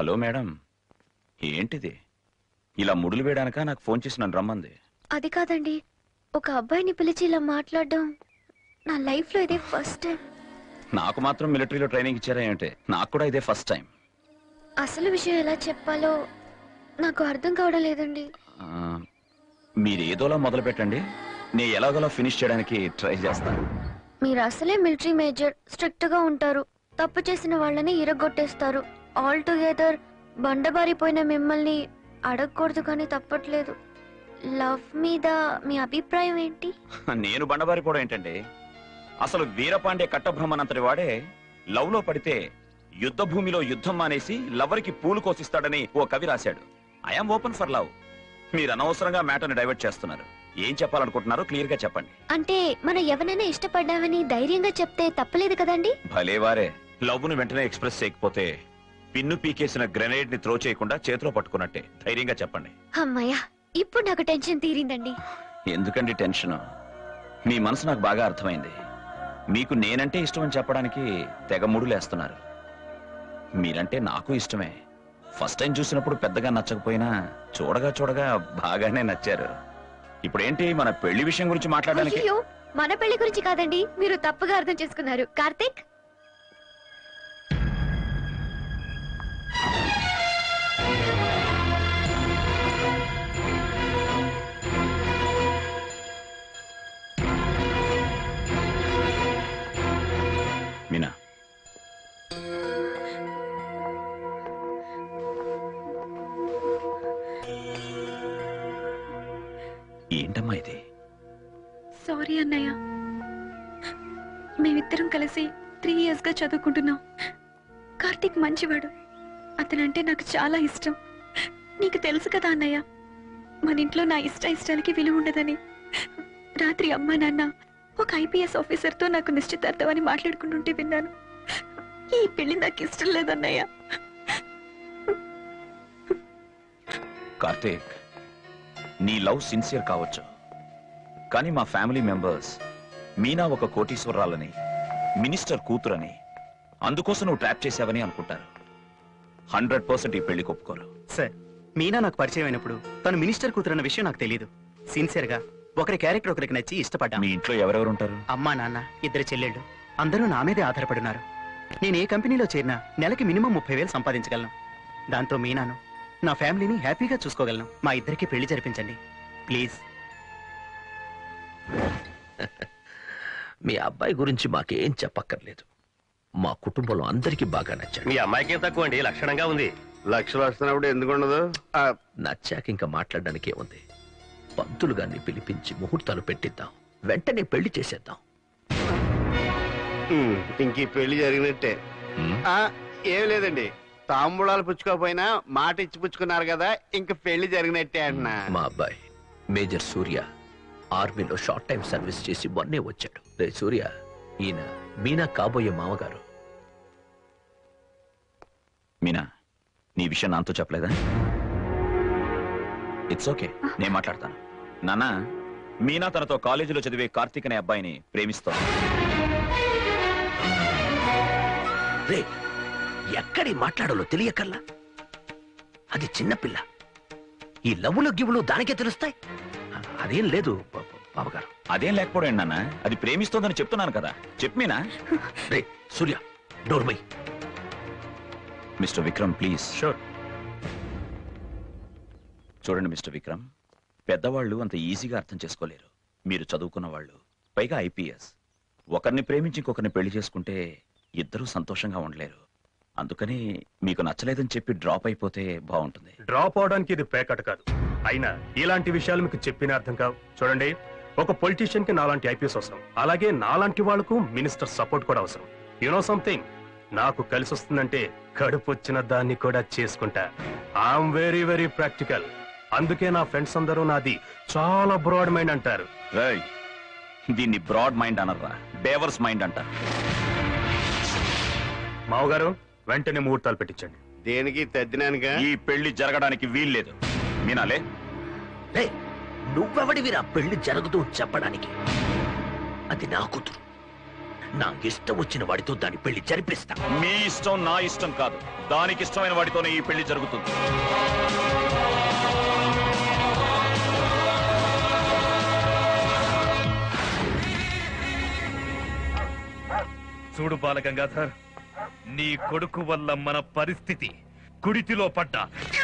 Hello madam, ఏంటిది ఇలా ముడులు వేయడానికా నాకు ఫోన్ చేసి నన్ను రమ్మంది? అది కాదండి, ఒక అబ్బాయిని పిలిచి ఇలా మాట్లాడడం నా లైఫ్ లో ఇదే ఫస్ట్ టైం. నాకు మాత్రం మిలిటరీలో ట్రైనింగ్ ఇచ్చారా ఏమిటి? నాకు కూడా ఇదే ఫస్ట్ టైం. అసలు విషయం ఎలా చెప్పాలో నాకు అర్థం కావడం లేదండి. మీరు ఏదోలా మొదలు పెట్టండి, నేను ఎలాగోలా ఫినిష్ చేయడానికి ట్రై చేస్తాను. మీరు అసలే మిలిటరీ మేజర్, స్ట్రిక్ట్ గా ఉంటారు, తప్పు చేసిన వాళ్ళని ఇరగొట్టేస్తారు. ఆల్ టుగెదర్ బండబారిపోయిన మిమ్మల్ని అడగకూడదు కానీ తప్పట్లేదు. లవ్ మీద మీ అభిప్రాయం ఏంటి? నేను బండబారిపోవడం ఏంటండి? అసలు వీరపాండే కట్టబ్రహ్మనంతటి వాడే లవ్ లో పడితే యుద్ధ భూమిలో యుద్ధం మానేసి లవర్కి పూలు కోసిస్తాడని ఓ కవి రాశాడు. I'm open for love. మీరు అనవసరంగా మ్యాటర్ని డైవర్ట్ చేస్తున్నారు. ఏం చెప్పాలనుకుంటున్నారో క్లియర్ గా చెప్పండి. అంటే మనం ఎవరైనా ఇష్టపడ్డామని ధైర్యంగా చెప్తే తప్పలేదు కదండి? భలేవారే, లవ్ ను వెంటనే ఎక్స్ప్రెస్ చేయకపోతే పిన్ను పీకేసిన గ్రెనేడ్ ని త్రో చేయకుండా చేతిలో పట్టుకున్నట్టే. ధైర్యంగా చెప్పండి. అమ్మయ్యా, ఇప్పుడు నాకు టెన్షన్ తీరిందండి. ఎందుకండి టెన్షన్? మీ మనసు నాకు బాగా అర్థమైంది. మీకు నేనంటే ఇష్టం అని చెప్పడానికి తెగ ముడులేస్తున్నారు. మీరంటే నాకు ఇష్టమే. ఫస్ట్ టైం చూసినప్పుడు పెద్దగా నచ్చకపోయినా చూడగా చూడగా బాగానే నచ్చారు. ఇప్పుడేంటి మన పెళ్లి విషయం గురించి మాట్లాడడానికి? అయ్యో, మన పెళ్లి గురించి కాదండి, మీరు తప్పుగా అర్థం చేసుకున్నారు. కార్తీక్, మీనా, ఏంటమ్మా ఇది? సారీ అన్నయ్య, మేమిద్దరం కలిసి 3 years గా చదువుకుంటున్నాం. కార్తీక్ మంచివాడు, అతనంటే నాకు చాలా ఇష్టం. నీకు తెలుసు కదా అన్నయ్య, మన ఇంట్లో నా ఇష్టాలకి విలువ ఉండదని. రాత్రి అమ్మా నాన్న ఒక IPS ఆఫీసర్తో నాకు నిశ్చితార్థం అని మాట్లాడుకుంటుంటే విన్నాను. ఈ పెళ్లి నాకు ఇష్టం లేదన్నయ్య. కార్తీక్, నీ లవ్ సిన్సియర్ కావచ్చు, కానీ మా ఫ్యామిలీ మెంబర్స్ మీనా ఒక కోటీశ్వరాలని, మినిస్టర్ కూతురని, అందుకోసం నువ్వు ట్రాప్ చేశావని అనుకుంటారు. 100% ఈ పెళ్లి ఒప్పుకోరు. సార్, మీనా నాకు పరిచయం అయినప్పుడు తను మినిస్టర్ కూతురన్న విషయం నాకు తెలియదు. సిన్సియర్ గా ఒకరి క్యారెక్టర్ ఒకరికి నచ్చి ఇష్టపడ్డా. మీ ఇంట్లో ఎవరెవరు ఉంటారు? అమ్మా నాన్న, 2 చెల్లెళ్ళు, అందరూ నా మీదే ఆధారపడున్నారు. నేను ఏ కంపెనీలో చేరినా నెలకి మినిమం 30,000 సంపాదించగలను. దాంతో మీనాను, నా ఫ్యామిలీని హ్యాపీగా చూసుకోగలను. మా ఇద్దరికి పెళ్లి జరిపించండి ప్లీజ్. మీ అబ్బాయి గురించి మాకేం చెప్పక్కర్లేదు. మా కుటుంబంలో అందరికీ బాగా నచ్చాడు. మీ అమ్మాయికి తక్కువ అండి, లక్షణంగా ఉంది. లక్షలు వస్తున్నప్పుడు ఎందుకు ఉండదు? నచ్చాక ఇంకా మాట్లాడడానికి ఏముంది? పంతులు గారిని పిలిపించి ముహూర్తాలు పెట్టిద్దాం, వెంటనే పెళ్లి చేసేద్దాం. ఇంక ఈ పెళ్లి జరిగినట్టే. ఏం లేదండి, తాంబూలాలు పుచ్చుకోపోయినా మాట ఇచ్చి పుచ్చుకున్నారు కదా, ఇంక పెళ్లి జరిగినట్టే అంటున్నా. మా అబ్బాయి మేజర్ సూర్య ఆర్మీలో షార్ట్ టైం సర్వీస్ చేసి మొన్నే వచ్చాడు. రే సూర్య, ఈయన మీనా కాబోయే మామగారు. మీనా, నీ విషయం నాతో చెప్పలేదా? ఇట్స్ ఓకే, నేను మాట్లాడతాను. నాన్న, మీనా తనతో కాలేజీలో చదివే కార్తీక్ అనే అబ్బాయిని ప్రేమిస్తోంది. రే, ఎక్కడి మాట్లాడాలో తెలియకల్లా, అది చిన్నపిల్ల. ఈ లవ్వులు గివ్వులు దానికే తెలుస్తాయి. అదేం లేదు బావగారు. అదేం లేకపోవడం నాన్న, అది ప్రేమిస్తోందని చెప్తున్నాను కదా. చెప్పు మీనా. రే సూర్య, డోర్ మై. Mister Vikram please. షూర్. చూడండి మిస్టర్ విక్రమ్, పెద్దవాళ్ళు అంత ఈజీగా అర్థం చేసుకోలేరు. మీరు చదువుకున్న వాళ్ళు, పైగా IPS. ఒకరిని ప్రేమించి ఇంకొకరిని పెళ్లి చేసుకుంటే ఇద్దరూ సంతోషంగా ఉండలేరు. అందుకని మీకు నచ్చలేదని చెప్పి డ్రాప్ అయిపోతే బాగుంటుంది. డ్రాప్ అవడానికి ఇది పేకట్ కాదు. అయినా ఇలాంటి విషయాలు మీకు చెప్పిన అర్థం కావు. చూడండి, ఒక పొలిటీషియన్ కి నాలాంటి IPS అవసరం, అలాగే నాలాంటి వాళ్లకు మినిస్టర్ సపోర్ట్ కూడా అవసరం. యునో సంథింగ్, నాకు కలిసి వస్తుందంటే కడుపు వచ్చిన దాన్ని కూడా చేసుకుంటా. I'm very very practical. అందుకే నా ఫ్రెండ్స్ అందరూ నాది చాలా బ్రాడ్ మైండ్ అంటారు. దీన్ని బ్రాడ్ మైండ్ అనర్రా, డేవర్స్ మైండ్ అంటారు. మావగారు, వెంటనే ముహూర్తాలు పెట్టించండి. దేనికి? తద్దినానుగా ఈ పెళ్లి జరగడానికి వీల్లేదు. మీనాలే, నువ్వెవడివిరా పెళ్లి జరుగుతూ చెప్పడానికి? అది నా కూతురు. నాకు ఇష్టం వచ్చిన వాడితో దాని పెళ్లి జరిపిస్తా. మీ ఇష్టం నా ఇష్టం కాదు. దానికి ఇష్టమైన వాడితోనే ఈ పెళ్లి జరుగుతుంది. చూడు బాలగంగాధర్, నీ కొడుకు వల్ల మన పరిస్థితి కుడితిలో పడ్డ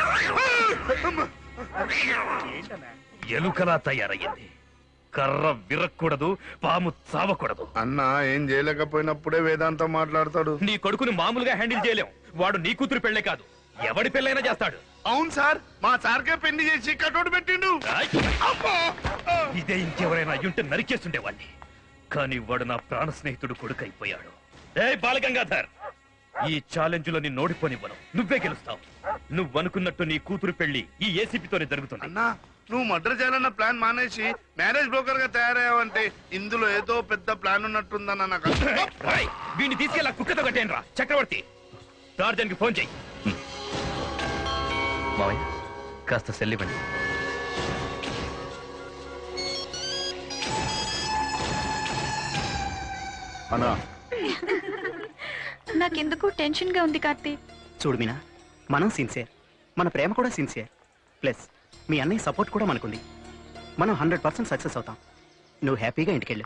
ఎలుకలా తయారయ్యింది. కర్ర విరక్కూడదు, పాము చావకూడదు. అన్నా ఏం చేయలేకపోయినప్పుడే వేదాంతం మాట్లాడతాడు. నీ కొడుకుని మామూలుగా హ్యాండిల్ చేయలేం. వాడు నీ కూతురు పెళ్ళే కాదు, ఎవడి పెళ్ళైనా చేస్తాడు. అవును సార్, మా సార్కే పెళ్లి చేసి కటోడు పెట్టిండు. ఇదే ఇంకెవరైనా అయ్యుంటే నరికేస్తుండేవాడిని. కానీ వాడు నా ప్రాణ స్నేహితుడు కొడుకు అయిపోయాడు. ఏ బాలగంగాధర్, ఈ ఛాలెంజ్ లో నిన్ను ఓడిపోనివ్వను. నువ్వే గెలుస్తావు. నువ్వు అనుకున్నట్టు నీ కూతురు పెళ్లి ఈ ఏసీపీతోనే జరుగుతుంది. అన్నా, నువ్వు మర్డర్ చేయాలన్న ప్లాన్ మానేసి మ్యారేజ్ బ్రోకర్ గా తయారయ్యావంటే ఇందులో ఏదో పెద్ద ప్లాన్ ఉన్నట్టుందన్న నాకు. వీడిని తీసుకెళ్ళా కుక్కతో కట్టేయండి రా. చక్రవర్తి, టార్జన్ కి ఫోన్ చెయ్యి. మావయ్య, కాస్త సెల్లివ్వండి. అన్నా, నాకెందుకు టెన్షన్ గా ఉంది కార్తీక్. చూడు మీనా, మనం సిన్సియర్, మన ప్రేమ కూడా సిన్సియర్. ప్లస్ మీ అన్నయ్య సపోర్ట్ కూడా మనకుంది. మనం 100% సక్సెస్ అవుతాం. నువ్వు హ్యాపీగా ఇంటికెళ్ళు.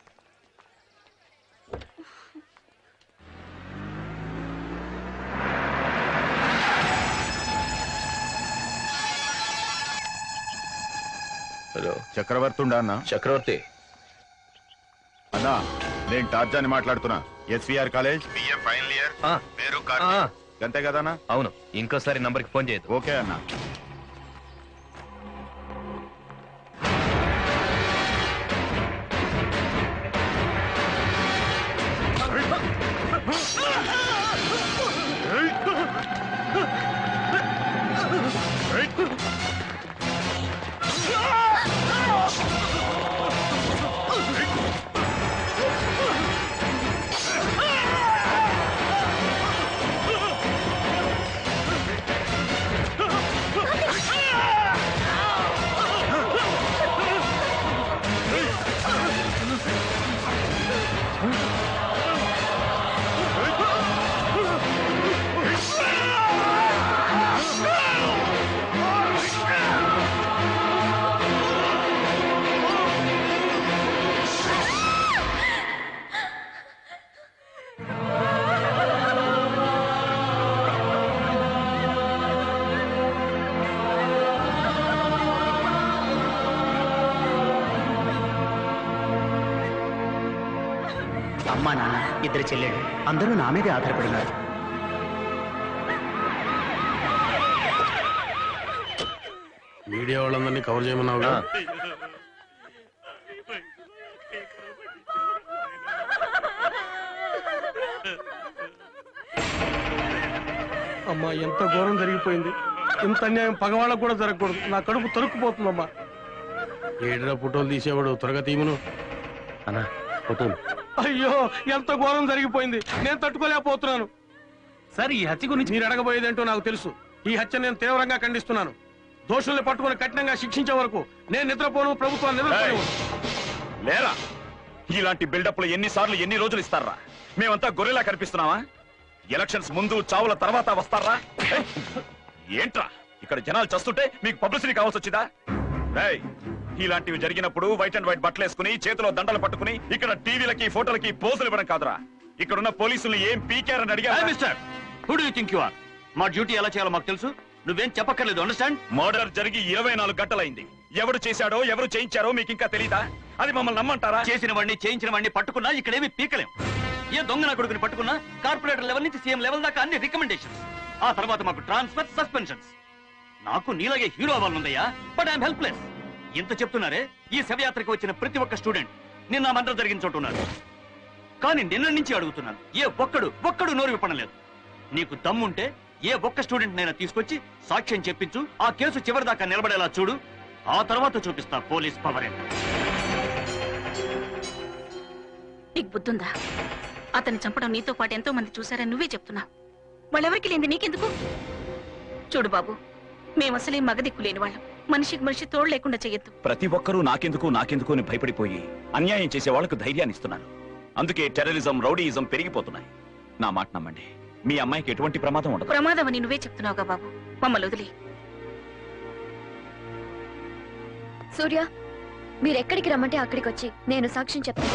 హలో చక్రవర్తి ఉండా అన్నా? చక్రవర్తి, అన్నా, నేను టార్జాని మాట్లాడుతున్నా. SVR college BA final year. పేరు అంతే కదన్నా? అవును, ఇంకోసారి నంబర్కి ఫోన్ చేయదు. ఓకే అన్నా. అమ్మా, నాన్న, ఇద్దరు చెల్లెళ్ళు అందరూ నా మీదే ఆధారపడినారు. మీడియా వాళ్ళందరినీ కవర్ చేయమన్నావుగా? అమ్మా, ఎంత ఘోరం జరిగిపోయింది. ఇంత అన్యాయం పగవాళ్ళకు కూడా జరగకూడదు. నా కడుపు తరుక్కుపోతుందమ్మా. ఏడ్రా ఫోటోలు తీసేవాడు, త్వరగా తీయమను. అన్నా ఫోటోలు. అయ్యో, ఎంత ఘోరం జరిగిపోయింది. నేను తట్టుకోలేకపోతున్నాను. సార్, ఈ హత్య గురించి మీరు అడగబోయేదేంటో నాకు తెలుసు. ఈ హత్య నేను తీవ్రంగా ఖండిస్తున్నాను. దోషుల్ని పట్టుకుని కఠినంగా శిక్షించే వరకు నేను నిద్రపోను, ప్రభుత్వాన్ని నిద్రపోను. లేరా, ఇలాంటి బిల్డప్లు ఎన్నిసార్లు ఎన్ని రోజులు ఇస్తారా? మేమంతా గొర్రెలా కనిపిస్తున్నావా? ఎలక్షన్స్ ముందు చావుల తర్వాత వస్తారా? ఏంట్రా, ఇక్కడ జనాలు చస్తుంటే మీకు పబ్లిసిటీ కావాల్సి వచ్చిందా? ఇలాంటివి జరిగినప్పుడు వైట్ అండ్ వైట్ బట్టలు వేసుకుని చేతిలో దండలు పట్టుకుని ఇక్కడ టీవీలకి ఫోటోలకి పోజులు ఇవ్వడం కాదురా. ఇక్కడున్న పోలీసులు ఏం పీకారని అడిగారు. Mister, who do you think you are? మా డ్యూటీ ఎలా చేయాలో మాకు తెలుసు. నువ్వేం చెప్పక్కర్లేదు. అండర్స్టాండ్? మర్డర్ జరిగి 24 గంటలైంది. ఎవరు చేశాడో ఎవరు చేయించారో మీకు ఇంకా తెలీదా? అది మమ్మల్ని నమ్మంటారా? చేసిన వాడిని చేయించిన వాడిని పట్టుకున్నా ఇక్కడేమి పీకలేం. ఏ దొంగ నా కొడుకుని పట్టుకున్నా కార్పొరేటర్ లెవెల్ నుంచి సీఎం లెవెల్ దాకా అన్ని రికమెండేషన్స్. ఆ తర్వాత మాకు ట్రాన్స్ఫర్, సస్పెన్షన్స్. నాకు నీలాగే హీరో అవ్వాలనుందయ్యా, బట్ ఐఎమ్ హెల్ప్లెస్. ఇంత చెప్తున్నారే, ఈ శవయాత్రకు వచ్చిన ప్రతి ఒక్క స్టూడెంట్ నిన్న మంత్రం జరిగిన చోటు ఉన్నారు. కానీ నిన్న నుంచి అడుగుతున్నాను, ఏ ఒక్కడు నోరు విప్పనలేదు. నీకు దమ్ముంటే ఏ ఒక్క స్టూడెంట్ నైనా తీసుకొచ్చి సాక్ష్యం చెప్పించు. ఆ కేసు చివరిదాకా నిలబడేలా చూడు. ఆ తర్వాత చూపిస్తా పోలీస్ పవర్ ఏంటో. నీకు బుద్ధుందా? అతన్ని చంపడం నీతో పాటు ఎంతో మంది చూశారని నువ్వే చెప్తున్నావు. వాళ్ళెవరికి లేని నీకెందుకు? చూడు బాబు, మేమసలే మగదిక్కు లేని వాళ్ళం. మనిషికి మనిషి తోడు లేకుండా చెయ్యొద్దు. ప్రతి ఒక్కరూ నాకెందుకు అని భయపడిపోయి అన్యాయం చేసే వాళ్లకు ధైర్యాన్ని ఇస్తున్నాను. అందుకే టెర్రరిజం, రౌడీయిజం పెరిగిపోతున్నాయి. నా మాట నమ్మండి, మీ అమ్మాయికి ఎటువంటి ప్రమాదం ఉండదు. ప్రమాదం అని నువ్వే చెప్తున్నావుగా బాబు, మమ్మల్ని వదిలి. సూర్య, మీరెక్కడికి రమ్మంటే అక్కడికి వచ్చి నేను సాక్ష్యం చెప్తాను.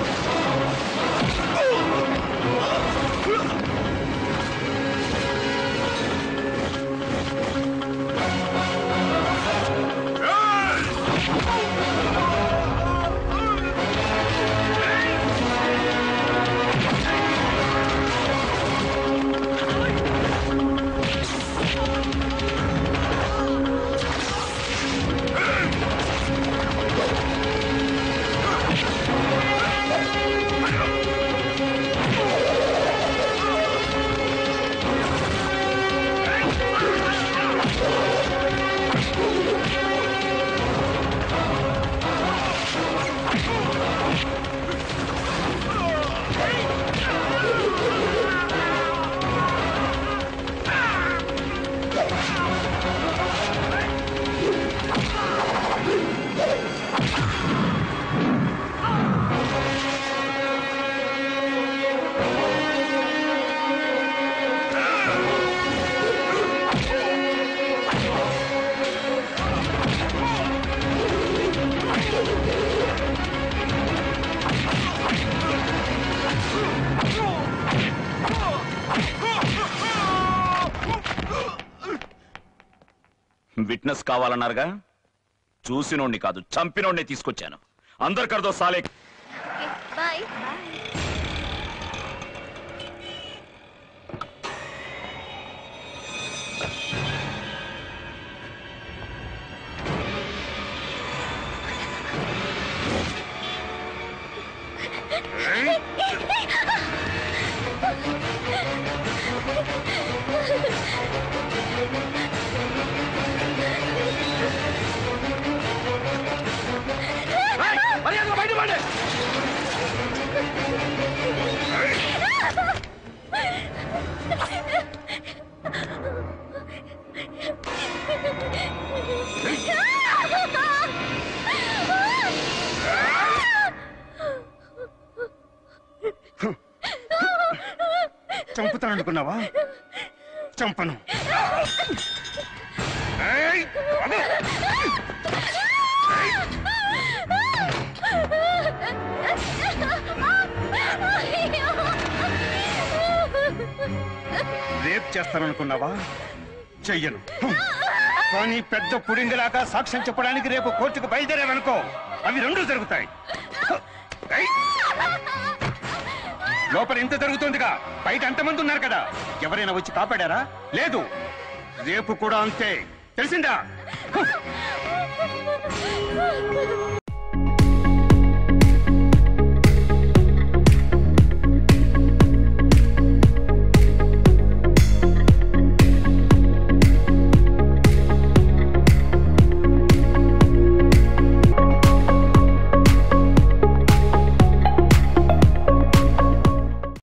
విట్నెస్ కావాలన్నారుగా, చూసినోడిని కాదు చంపినోడిని తీసుకొచ్చాను. అందరికర్దో సాలే. బాయ్. చంపుతాననుకున్నావా? చంపను. రేప్ చేస్తాననుకున్నావా? చెయ్యను. కానీ పెద్ద పుడింగిలాగా సాక్ష్యం చెప్పడానికి రేపు కోర్టుకు బయలుదేరావనుకో, అవి రెండు జరుగుతాయి. లోపల ఎంత జరుగుతుందిగా, బయట అంతమంది ఉన్నారు కదా, ఎవరైనా వచ్చి కాపాడారా? లేదు. రేపు కూడా అంతే, తెలిసిందా?